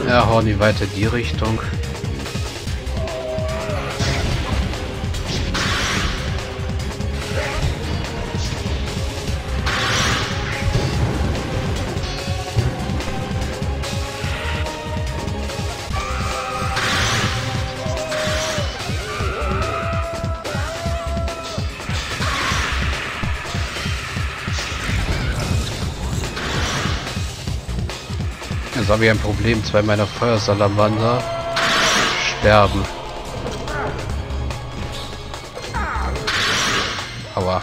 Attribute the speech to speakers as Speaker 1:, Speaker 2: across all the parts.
Speaker 1: Ja, hauen die weiter in die Richtung. Jetzt habe ich ein Problem. 2 meiner Feuersalamander sterben. Aua.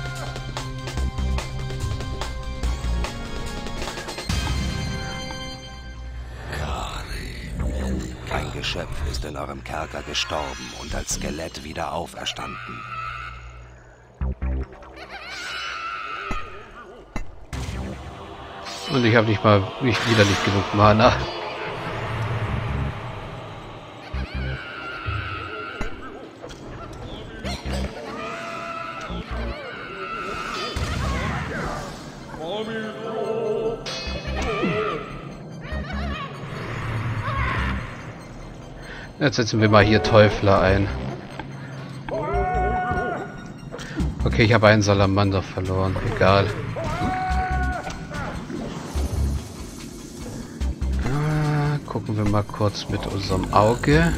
Speaker 2: Ein Geschöpf ist in eurem Kerker gestorben und als Skelett wieder auferstanden.
Speaker 1: Und ich habe wieder nicht genug Mana. Jetzt setzen wir mal hier Teufler ein. Okay, ich habe einen Salamander verloren. Egal. Gucken wir mal kurz mit unserem Auge.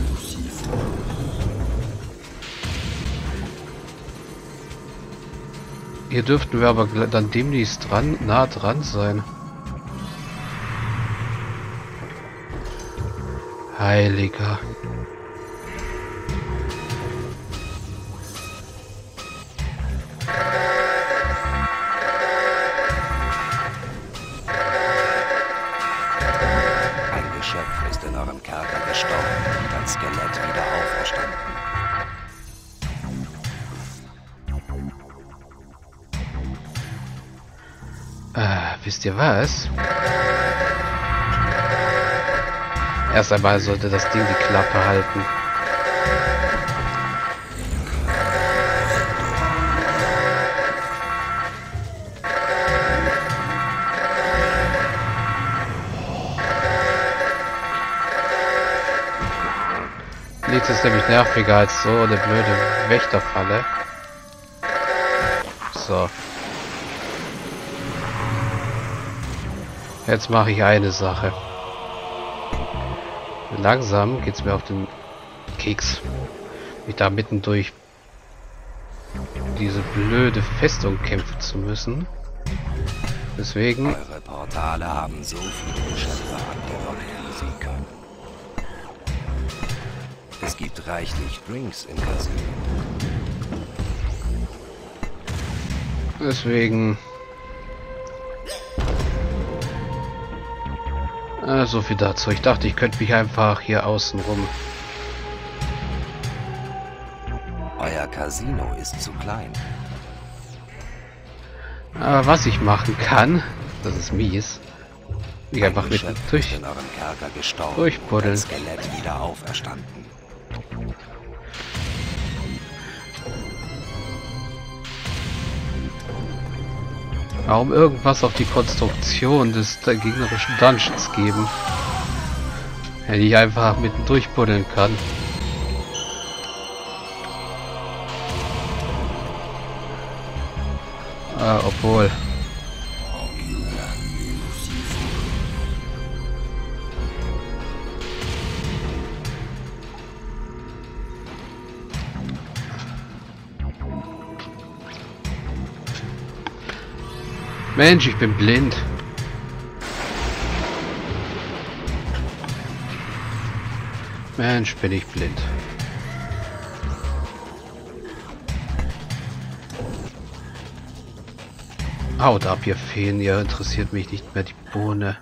Speaker 1: Hier dürften wir aber dann demnächst nah dran sein. Heiliger.
Speaker 2: Skelett wieder auferstanden.
Speaker 1: Wisst ihr was? Erst einmal sollte das Ding die Klappe halten. Nichts ist nämlich nerviger als so eine blöde Wächterfalle. So. Jetzt mache ich eine Sache. Langsam geht's mir auf den Keks, mich da mitten durch diese blöde Festung kämpfen zu müssen. Deswegen...
Speaker 2: Eure Portale haben so viele Geschöpfe angelockt, wie sie können. Es gibt reichlich Drinks im Casino.
Speaker 1: Deswegen... so viel dazu. Ich dachte, ich könnte mich einfach hier außen rum...
Speaker 2: Euer Casino ist zu klein.
Speaker 1: Aber was ich machen kann, das ist mies. Ich einfach mit durchbuddeln.
Speaker 2: Skelett wieder auferstanden.
Speaker 1: Warum irgendwas auf die Konstruktion des gegnerischen Dungeons geben? Wenn ich einfach mitten durchbuddeln kann. Obwohl. Mensch, ich bin blind. Mensch, bin ich blind. Haut ab, ihr Feen, ihr interessiert mich nicht mehr die Bohne.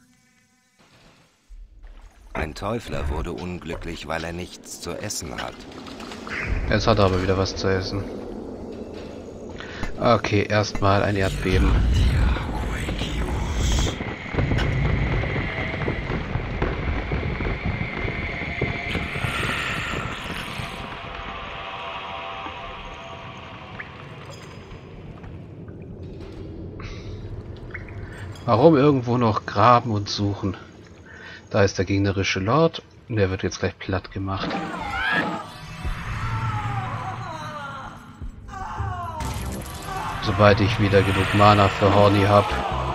Speaker 2: Ein Teufler wurde unglücklich, weil er nichts zu essen hat.
Speaker 1: Jetzt hat er aber wieder was zu essen. Okay, erstmal ein Erdbeben. Warum irgendwo noch graben und suchen? Da ist der gegnerische Lord. Und der wird jetzt gleich platt gemacht. Sobald ich wieder genug Mana für Horny habe.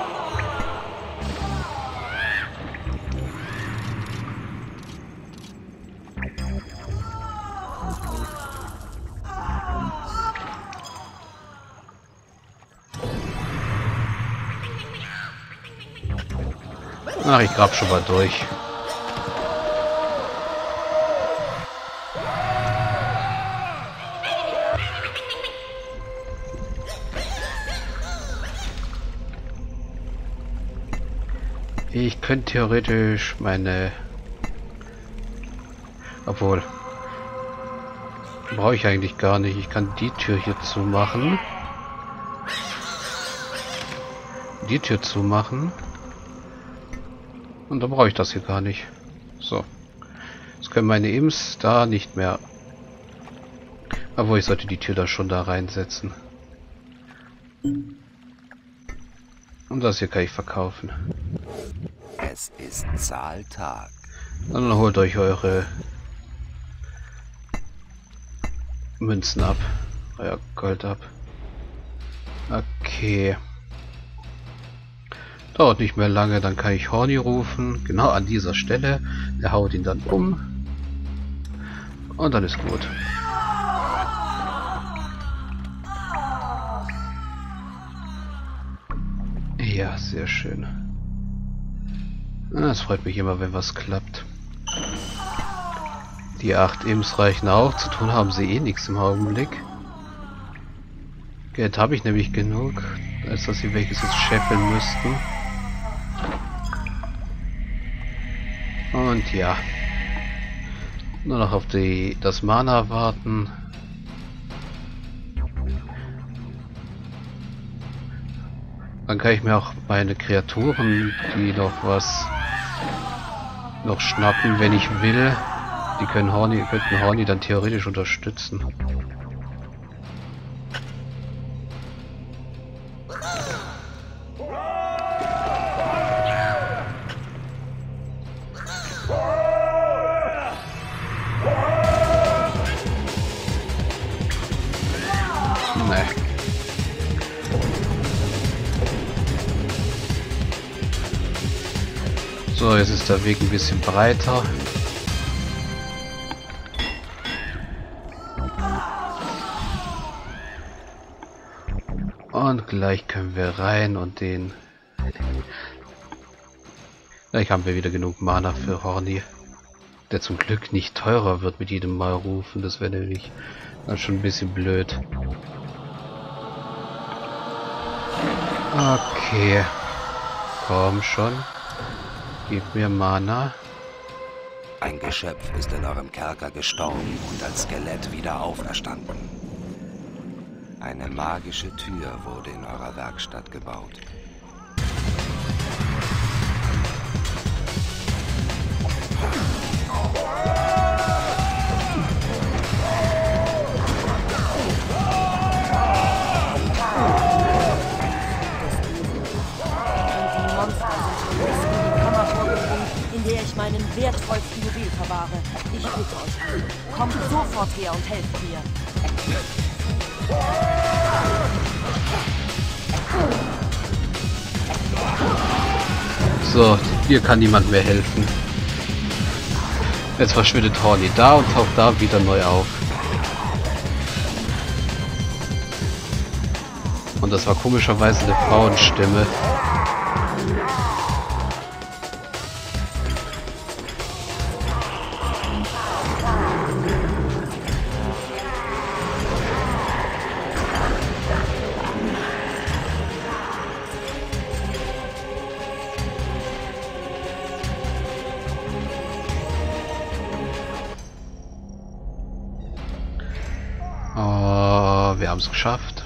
Speaker 1: Ach, ich grab schon mal durch. Ich könnte theoretisch meine... Obwohl... Brauche ich eigentlich gar nicht. Ich kann die Tür hier zumachen. Die Tür zumachen. Und dann brauche ich das hier gar nicht. So. Jetzt können meine Imps da nicht mehr... Obwohl, ich sollte die Tür da schon da reinsetzen. Und das hier kann ich verkaufen.
Speaker 2: Es ist Zahltag.
Speaker 1: Dann holt euch eure Münzen ab. Euer Gold ab. Okay. Dauert nicht mehr lange, dann kann ich Horny rufen. Genau an dieser Stelle. Der haut ihn dann um. Und dann ist gut. Ja, sehr schön. Es freut mich immer, wenn was klappt. Die 8 Imps reichen auch. Zu tun haben sie eh nichts im Augenblick. Geld habe ich nämlich genug, als dass sie welches jetzt scheffeln müssten. Und ja. Nur noch auf das Mana warten. Dann kann ich mir auch meine Kreaturen, die noch schnappen, wenn ich will. Die könnten Horny dann theoretisch unterstützen. Nee. So, jetzt ist der Weg ein bisschen breiter. Und gleich können wir rein und den... Gleich haben wir wieder genug Mana für Horny. Der zum Glück nicht teurer wird mit jedem Mal rufen. Das wäre nämlich schon ein bisschen blöd. Okay. Komm schon. Gib mir Mana.
Speaker 2: Ein Geschöpf ist in eurem Kerker gestorben und als Skelett wieder auferstanden. Eine magische Tür wurde in eurer Werkstatt gebaut.
Speaker 3: Meinen wertvollsten Juwel verwahre. Ich bitte euch, kommt sofort her und helft mir.
Speaker 1: So, hier kann niemand mehr helfen. Jetzt verschwindet Horny da und taucht da wieder neu auf. Und das war komischerweise eine Frauenstimme. Wir haben es geschafft.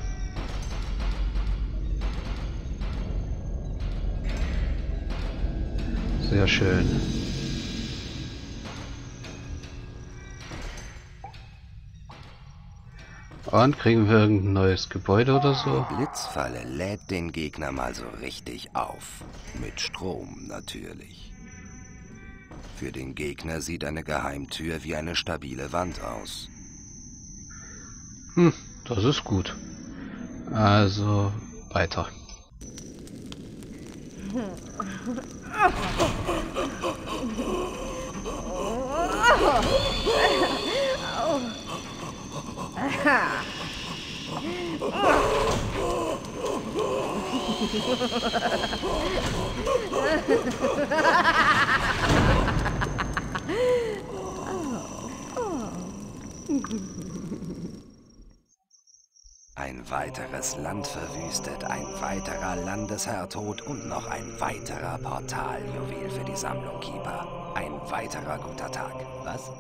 Speaker 1: Sehr schön. Und kriegen wir irgendein neues Gebäude oder so?
Speaker 2: Die Blitzfalle lädt den Gegner mal so richtig auf. Mit Strom natürlich. Für den Gegner sieht eine Geheimtür wie eine stabile Wand aus.
Speaker 1: Das ist gut. Also, weiter.
Speaker 2: Ein weiteres Land verwüstet, ein weiterer Landesherr tot und noch ein weiterer Portaljuwel für die Sammlung Keeper. Ein weiterer guter Tag. Was?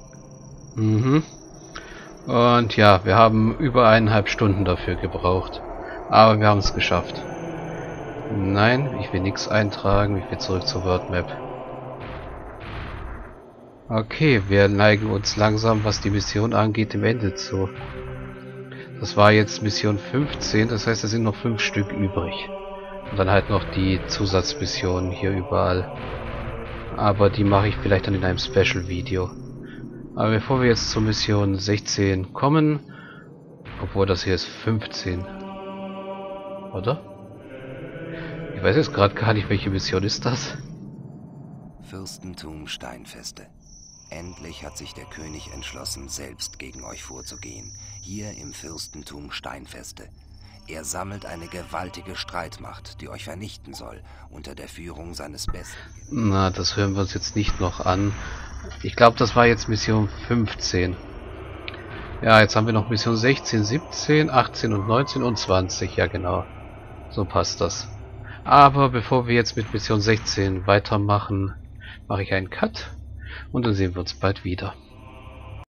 Speaker 1: Und ja, wir haben über 1,5 Stunden dafür gebraucht. Aber wir haben es geschafft. Nein, ich will nichts eintragen. Ich will zurück zur World Map. Okay, wir neigen uns langsam, was die Mission angeht, dem Ende zu. Das war jetzt Mission 15, das heißt, es sind noch 5 Stück übrig. Und dann halt noch die Zusatzmissionen hier überall. Aber die mache ich vielleicht dann in einem Special-Video. Aber bevor wir jetzt zur Mission 16 kommen, obwohl das hier ist 15, oder? Ich weiß jetzt gerade gar nicht, welche Mission ist das?
Speaker 2: Fürstentum Steinfeste. Endlich hat sich der König entschlossen, selbst gegen euch vorzugehen. Hier im Fürstentum Steinfeste. Er sammelt eine gewaltige Streitmacht, die euch vernichten soll, unter der Führung seines Besten.
Speaker 1: Na, das hören wir uns jetzt nicht noch an. Ich glaube, das war jetzt Mission 15. Ja, jetzt haben wir noch Mission 16, 17, 18 und 19 und 20. Ja, genau. So passt das. Aber bevor wir jetzt mit Mission 16 weitermachen, mache ich einen Cut und dann sehen wir uns bald wieder.